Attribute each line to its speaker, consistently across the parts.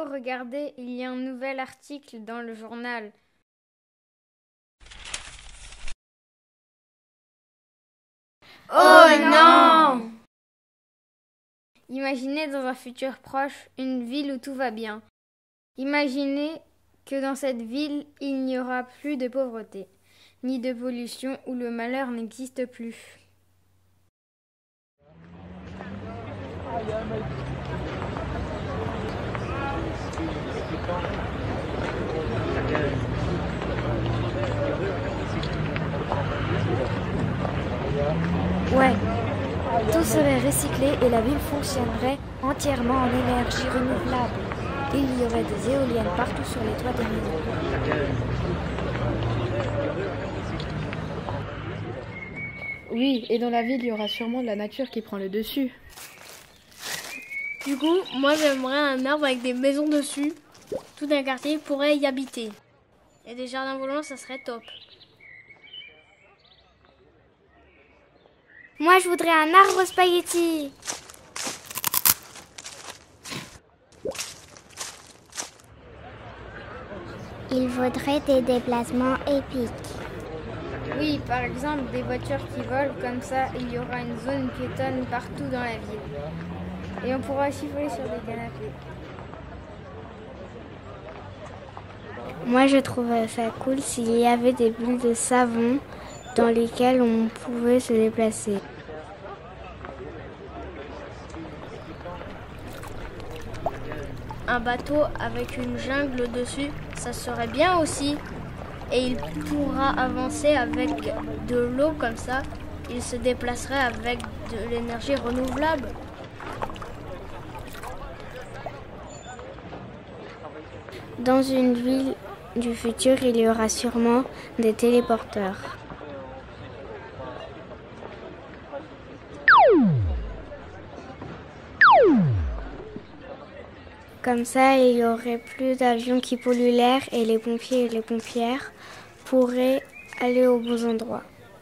Speaker 1: regardez, il y a un nouvel article dans le journal.
Speaker 2: Oh non!
Speaker 1: Imaginez dans un futur proche une ville où tout va bien. Imaginez que dans cette ville, il n'y aura plus de pauvreté, ni de pollution, où le malheur n'existe plus.
Speaker 3: Ouais, tout serait recyclé et la ville fonctionnerait entièrement en énergie renouvelable. Il y aurait des éoliennes partout sur les toits des maisons.
Speaker 4: Oui, et dans la ville, il y aura sûrement de la nature qui prend le dessus.
Speaker 2: Du coup, moi j'aimerais un arbre avec des maisons dessus. Tout un quartier pourrait y habiter. Et des jardins volants, ça serait top.
Speaker 5: Moi, je voudrais un arbre spaghetti.
Speaker 6: Il faudrait des déplacements épiques.
Speaker 1: Oui, par exemple, des voitures qui volent, comme ça, il y aura une zone piétonne partout dans la ville. Et on pourra aussi voler sur des canapés.
Speaker 5: Moi, je trouverais ça cool s'il y avait des bulles de savon dans lesquelles on pouvait se déplacer.
Speaker 2: Un bateau avec une jungle dessus, ça serait bien aussi. Et il pourra avancer avec de l'eau comme ça. Il se déplacerait avec de l'énergie renouvelable.
Speaker 5: Dans une ville du futur, il y aura sûrement des téléporteurs. Comme ça, il y aurait plus d'avions qui polluent l'air et les pompiers et les pompières pourraient aller aux bons endroits.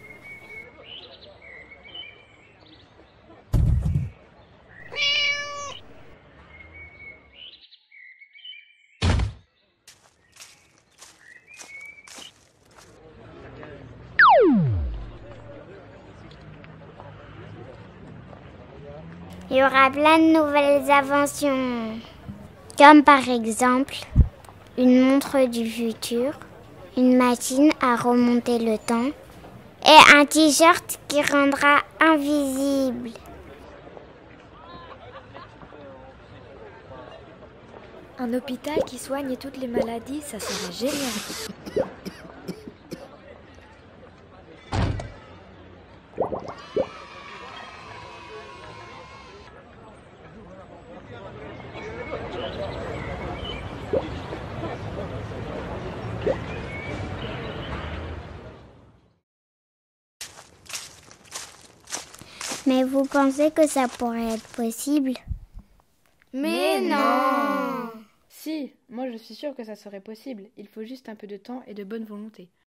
Speaker 6: Il y aura plein de nouvelles inventions. Comme par exemple, une montre du futur, une machine à remonter le temps et un t-shirt qui rendra invisible.
Speaker 3: Un hôpital qui soigne toutes les maladies, ça serait génial.
Speaker 6: Mais vous pensez que ça pourrait être possible?
Speaker 2: Mais non!
Speaker 4: Si, moi je suis sûre que ça serait possible. Il faut juste un peu de temps et de bonne volonté.